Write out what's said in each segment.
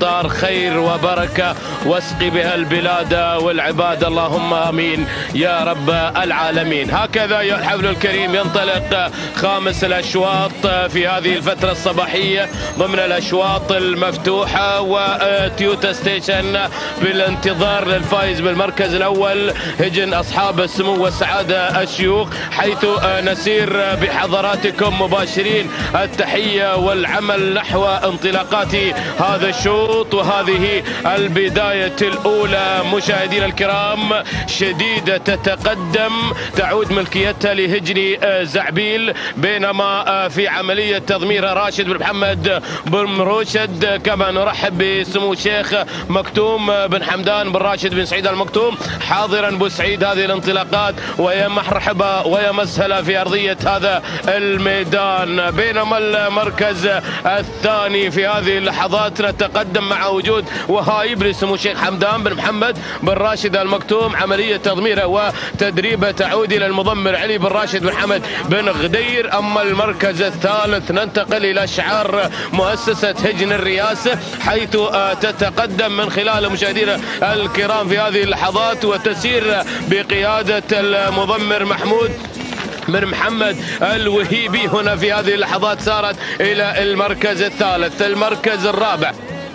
أمطار خير وبركة واسقي بها البلاد والعباد، اللهم آمين يا رب العالمين. هكذا يا الحفل الكريم ينطلق خامس الأشواط في هذه الفترة الصباحية ضمن الأشواط المفتوحة، وتيوتا ستيشن بالانتظار للفائز بالمركز الأول هجن أصحاب السمو والسعادة الشيوخ، حيث نسير بحضراتكم مباشرين التحية والعمل نحو انطلاقات هذا الشوط وهذه البداية الأولى. مشاهدينا الكرام، شديدة تتقدم، تعود ملكيتها لهجني زعبيل، بينما في عملية تضميرها راشد بن محمد بن روشد. كما نرحب بسمو الشيخ مكتوم بن حمدان بن راشد بن سعيد المكتوم حاضرا بوسعيد هذه الانطلاقات، ويا مرحبا ويا مسهلا في أرضية هذا الميدان. بينما المركز الثاني في هذه اللحظات نتقدم مع وجود وهايب لسمو الشيخ حمدان بن محمد بن راشد المكتوم، عملية تضميره وتدريبه تعود إلى المضمر علي بن راشد بن حمد بن غدير. أما المركز الثالث ننتقل إلى شعار مؤسسة هجن الرئاسة، حيث تتقدم من خلال مشاهدينا الكرام في هذه اللحظات وتسير بقيادة المضمر محمود بن محمد الوهيبي. هنا في هذه اللحظات سارت إلى المركز الثالث. المركز الرابع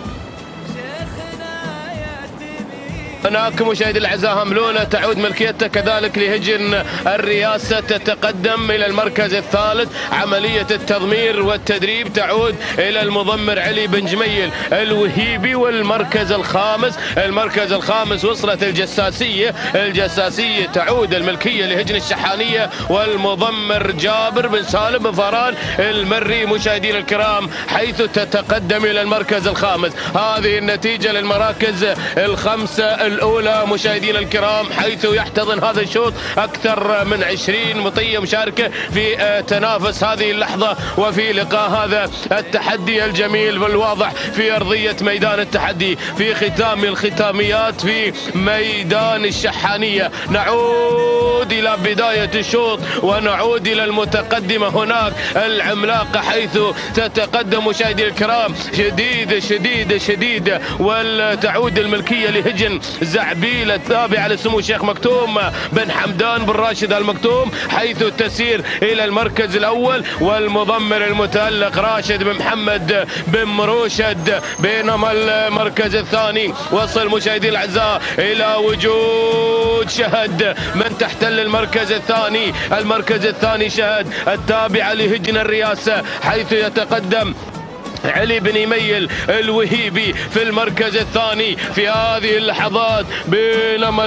هناك مشاهدي الاعزاء هملونه تعود ملكيتها كذلك لهجن الرئاسه، تتقدم الى المركز الثالث. عمليه التضمير والتدريب تعود الى المضمر علي بن جميل الوهيبي. والمركز الخامس وصلت الجساسيه تعود الملكيه لهجن الشحانيه والمضمر جابر بن سالم بن فاران المري. مشاهدينا الكرام، حيث تتقدم الى المركز الخامس. هذه النتيجه للمراكز الخمسه الأولى مشاهدينا الكرام، حيث يحتضن هذا الشوط أكثر من 20 مطية مشاركة في تنافس هذه اللحظة وفي لقاء هذا التحدي الجميل والواضح في أرضية ميدان التحدي في ختام الختاميات في ميدان الشحانية. نعود إلى بداية الشوط ونعود إلى المتقدمة هناك العملاقة، حيث تتقدم مشاهدينا الكرام شديدة وتعود الملكية لهجن زعبيل التابعة لسمو الشيخ مكتوم بن حمدان بن راشد المكتوم، حيث تسير إلى المركز الأول والمضمر المتألق راشد بن محمد بن مروشد. بينما المركز الثاني وصل مشاهدي الأعزاء إلى وجود شهد من تحتل المركز الثاني. المركز الثاني شهد التابعة لهجن الرئاسة، حيث يتقدم علي بن يميل الوهيبي في المركز الثاني في هذه اللحظات. بينما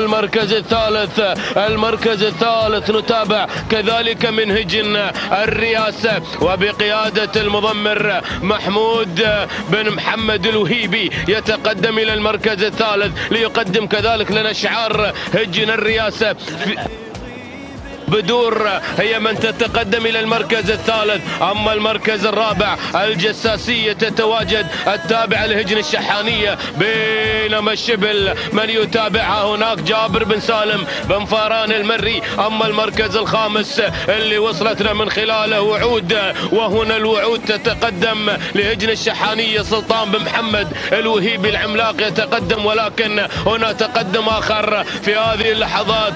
المركز الثالث نتابع كذلك من هجن الرئاسة وبقيادة المضمر محمود بن محمد الوهيبي يتقدم إلى المركز الثالث ليقدم كذلك لنا شعار هجن الرئاسة. بدور هي من تتقدم إلى المركز الثالث. أما المركز الرابع الجساسية تتواجد التابعة لهجن الشحانية، بينما الشبل من يتابعها هناك جابر بن سالم بن فاران المري. أما المركز الخامس اللي وصلتنا من خلاله وعود، وهنا الوعود تتقدم لهجن الشحانية سلطان بن محمد الوهيبي العملاق يتقدم، ولكن هنا تقدم آخر في هذه اللحظات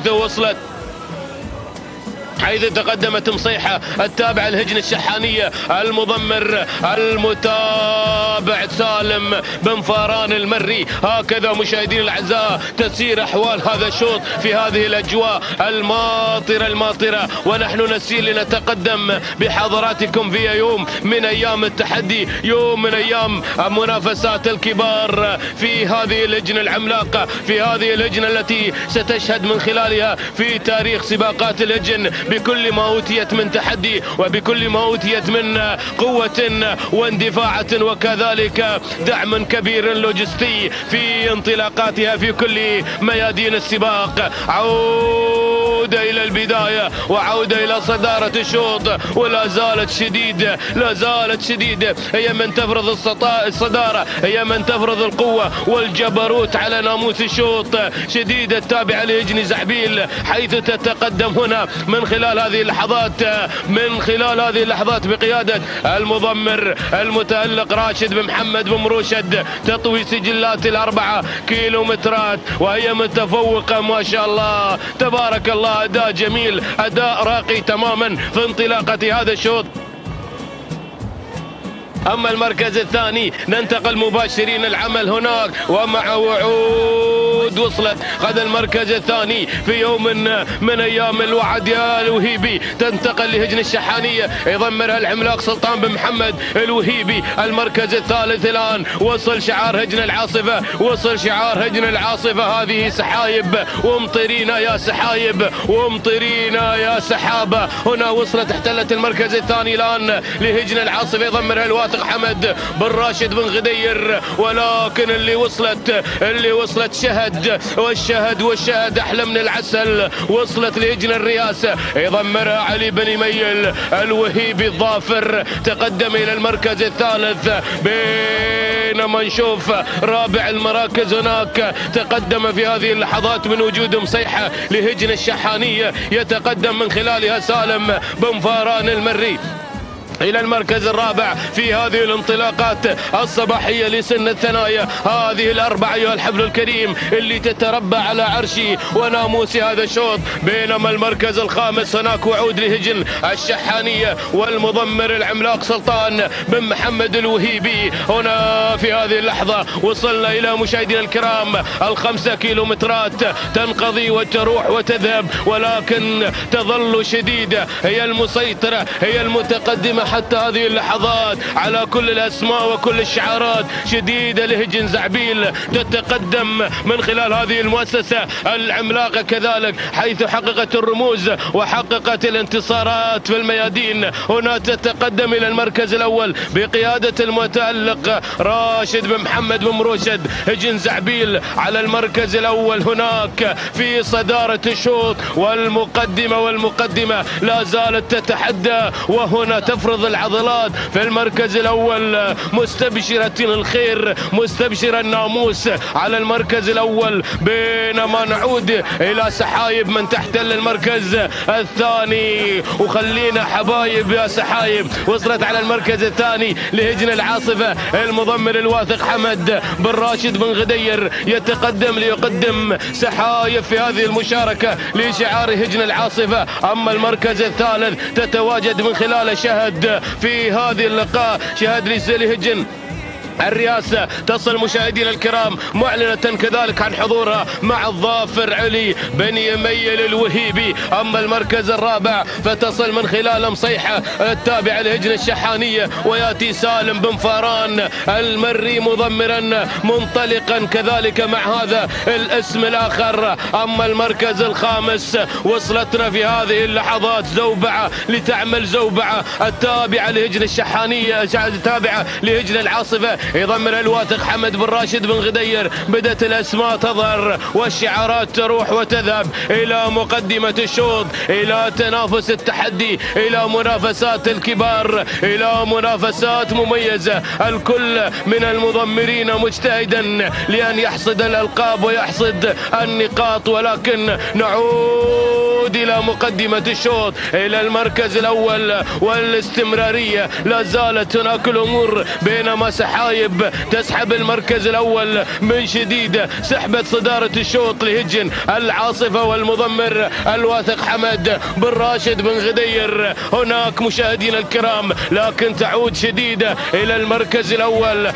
حيث تقدمت مصيحة التابعة لهجن الشحانية المضمر المتابع سالم بن فاران المري. هكذا مشاهدين الأعزاء تسير أحوال هذا الشوط في هذه الأجواء الماطرة، ونحن نسير لنتقدم بحضراتكم في يوم من أيام التحدي، يوم من أيام منافسات الكبار في هذه اللجنة العملاقة، في هذه اللجنة التي ستشهد من خلالها في تاريخ سباقات اللجن بكل ما أوتيت من تحدي وبكل ما أوتيت من قوة واندفاعة وكذلك دعم كبير لوجستي في انطلاقاتها في كل ميادين السباق. عود عودة إلى البداية وعودة إلى صدارة الشوط، ولا زالت شديدة، لا زالت شديدة. هي من تفرض الصدارة، هي من تفرض القوة والجبروت على ناموس الشوط. شديدة التابعة لهجن زعبيل، حيث تتقدم هنا من خلال هذه اللحظات بقيادة المضمر المتألق راشد بن محمد بن مروشد، تطوي سجلات ال4 كيلومترات وهي متفوقة ما شاء الله تبارك الله. أداء جميل، أداء راقي تماما في انطلاقة هذا الشوط. أما المركز الثاني ننتقل مباشرين العمل هناك، ومع وعود وصلت قد المركز الثاني في يوم من أيام الوعد يا الوهيبي، تنتقل لهجن الشحانية يضمرها العملاق سلطان بن محمد الوهيبي. المركز الثالث الآن وصل شعار هجن العاصفة، وصل شعار هجن العاصفة. هذه سحايب وامطرينا يا سحايب وامطرينا يا سحابة. هنا وصلت احتلت المركز الثاني الآن لهجن العاصفة يضمرها الواثق حمد بن راشد بن غدير، ولكن اللي وصلت شهد، والشهد احلى من العسل. وصلت لهجن الرئاسة يضمرها علي بن ميل الوهيبي الظافر، تقدم الى المركز الثالث. بينما نشوف رابع المراكز هناك تقدم في هذه اللحظات من وجود مصيحة لهجن الشحانية، يتقدم من خلالها سالم بن فاران المري إلى المركز الرابع في هذه الانطلاقات الصباحية لسن الثنايا. هذه الأربعة أيها الحفل الكريم اللي تتربى على عرشي وناموس هذا الشوط. بينما المركز الخامس هناك وعود لهجن الشحانية والمضمر العملاق سلطان بن محمد الوهيبي. هنا في هذه اللحظة وصلنا إلى مشاهدينا الكرام 5 كيلومترات تنقضي وتروح وتذهب، ولكن تظل شديدة، هي المسيطرة، هي المتقدمة حتى هذه اللحظات على كل الأسماء وكل الشعارات. شديدة لهجن زعبيل تتقدم من خلال هذه المؤسسة العملاقة كذلك، حيث حققت الرموز وحققت الانتصارات في الميادين. هنا تتقدم إلى المركز الأول بقيادة المتألق راشد بن محمد بن مروشد. هجن زعبيل على المركز الأول هناك في صدارة الشوط، والمقدمة لا زالت تتحدى، وهنا تفرض العضلات في المركز الأول. مستبشرة الخير، مستبشرة الناموس على المركز الأول. بينما نعود إلى سحايب من تحتل المركز الثاني، وخلينا حبايب يا سحايب. وصلت على المركز الثاني لهجن العاصفة المضمر الواثق حمد بن راشد بن غدير، يتقدم ليقدم سحايب في هذه المشاركة لشعار هجن العاصفة. أما المركز الثالث تتواجد من خلال شهد في هذه اللقاء، شهد لهجن الرئاسة. تصل مشاهدينا الكرام معلنة كذلك عن حضورها مع الظافر علي بن يميل الوهيبي. أما المركز الرابع فتصل من خلال مصيحة التابعة لهجن الشحانية، ويأتي سالم بن فاران المري مضمرا منطلقا كذلك مع هذا الاسم الآخر. أما المركز الخامس وصلتنا في هذه اللحظات زوبعة لتعمل زوبعة التابعة لهجن الشحانية، التابعة لهجن العاصفة يضمر الواثق حمد بن راشد بن غدير. بدأت الأسماء تظهر والشعارات تروح وتذهب إلى مقدمة الشوط، إلى تنافس التحدي، إلى منافسات الكبار، إلى منافسات مميزة. الكل من المضمرين مجتهدا لأن يحصد الألقاب ويحصد النقاط، ولكن نعود إلى مقدمة الشوط، إلى المركز الأول والاستمرارية. لا زالت هناك الأمور، بينما سحايب تسحب المركز الأول من شديدة. سحبت صدارة الشوط لهجن العاصفة والمضمر الواثق حمد بن راشد بن غدير هناك مشاهدينا الكرام، لكن تعود شديدة إلى المركز الأول،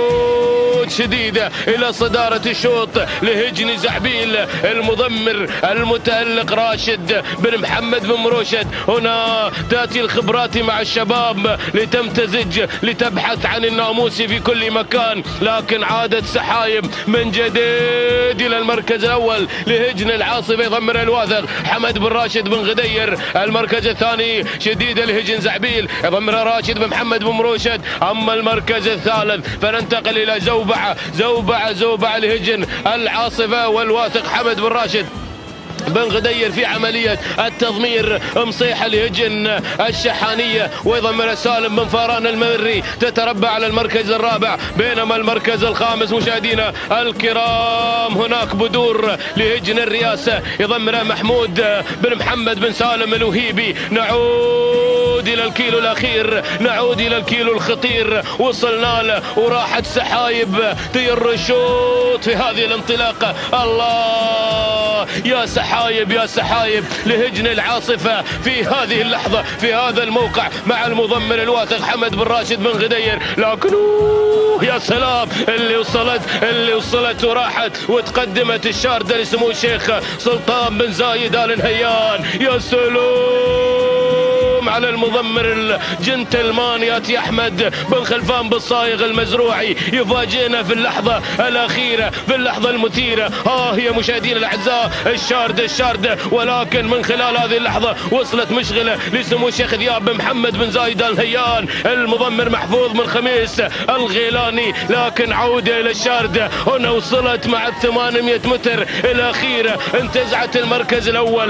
تعود شديدة إلى صدارة الشوط لهجن زعبيل المضمر المتألق راشد بن محمد بن مروشد. هنا تأتي الخبرات مع الشباب لتمتزج، لتبحث عن الناموس في كل مكان، لكن عادت سحايب من جديد إلى المركز الأول لهجن العاصفة يضمر الواثق حمد بن راشد بن غدير. المركز الثاني شديدة لهجن زعبيل يضمر راشد بن محمد بن مروشد. أما المركز الثالث فننتقل إلى زوبعة لهجن العاصفة والواثق حمد بن راشد بن غدير في عملية التضمير. مصيحة لهجن الشحانية ويضمر سالم بن فاران المري، تتربع على المركز الرابع، بينما المركز الخامس مشاهدينا الكرام هناك بدور لهجن الرئاسة يضمر محمود بن محمد بن سالم الوهيبي. نعود إلى الكيلو الأخير، نعود إلى الكيلو الخطير، وصلنا له وراحت سحايب تير الشوط في هذه الانطلاقة. الله يا سحايب يا سحايب لهجن العاصفة في هذه اللحظة في هذا الموقع مع المضمر الواثق حمد بن راشد بن غدير، لكن يا سلام اللي وصلت وراحت وتقدمت الشاردة لسمو الشيخ سلطان بن زايد آل نهيان. يا سلام على المضمر الجنتلمان ياتي احمد بن خلفان بالصايغ المزروعي، يفاجئنا في اللحظه الاخيره في اللحظه المثيره. يا مشاهدينا الاعزاء الشارده، ولكن من خلال هذه اللحظه وصلت مشغله لسمو الشيخ ذياب بن محمد بن زايد ال نهيان، المضمر محفوظ من خميس الغيلاني، لكن عوده الى الشارده. هنا وصلت مع 800 متر الاخيره، انتزعت المركز الاول.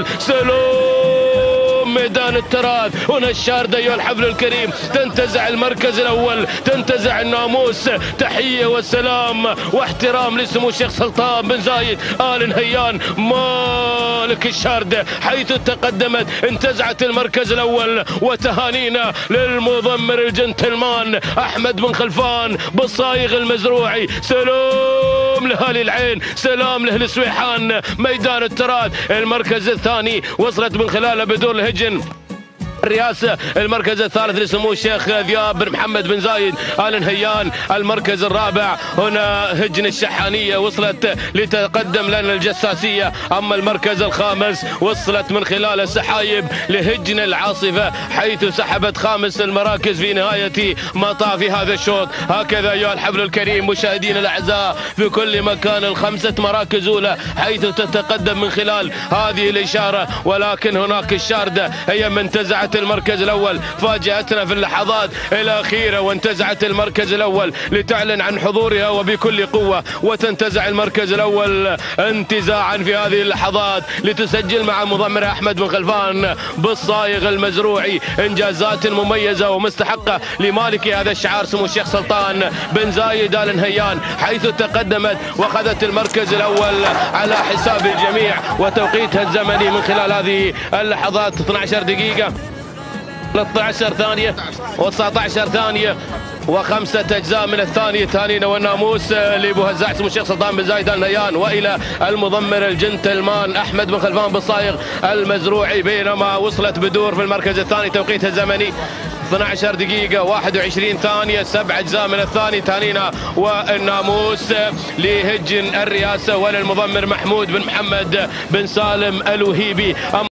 ميدان التراث هنا الشاردة أيها الحفل الكريم تنتزع المركز الأول، تنتزع الناموس. تحية والسلام واحترام لسمو الشيخ سلطان بن زايد آل نهيان مالك الشاردة، حيث تقدمت انتزعت المركز الأول. وتهانينا للمضمر الجنتلمان أحمد بن خلفان بالصايغ المزروعي. سلام لأهل العين، سلام لأهل سويحان. ميدان التراث المركز الثاني وصلت من خلاله بدور الهجن الرئاسة. المركز الثالث لسمو الشيخ ذياب بن محمد بن زايد آل نهيان. المركز الرابع هنا هجن الشحانية وصلت لتقدم لنا الجساسية. أما المركز الخامس وصلت من خلال السحايب لهجن العاصفة، حيث سحبت خامس المراكز في نهاية مطاف هذا الشوط. هكذا أيها الحفل الكريم مشاهدينا الأعزاء في كل مكان الخمسة مراكز أولى، حيث تتقدم من خلال هذه الإشارة. ولكن هناك الشاردة هي من انتزعت المركز الأول، فاجأتنا في اللحظات الأخيرة وانتزعت المركز الأول لتعلن عن حضورها وبكل قوة، وتنتزع المركز الأول انتزاعا في هذه اللحظات لتسجل مع مضمر أحمد بن خلفان بالصايغ المزروعي إنجازات مميزة ومستحقة لمالك هذا الشعار سمو الشيخ سلطان بن زايد آل نهيان، حيث تقدمت واخذت المركز الأول على حساب الجميع. وتوقيتها الزمني من خلال هذه اللحظات 12 دقيقة 13 ثانية و19 ثانية و5 أجزاء من الثانية. تهانينا والناموس لابو هزاع سمو الشيخ سلطان بن زايد آل نهيان، والى المضمر الجنتلمان احمد بن خلفان بالصايغ المزروعي. بينما وصلت بدور في المركز الثاني توقيتها الزمني 12 دقيقة 21 ثانية 7 أجزاء من الثاني. تهانينا والناموس لهجن الرئاسة وللمضمر محمود بن محمد بن سالم الوهيبي.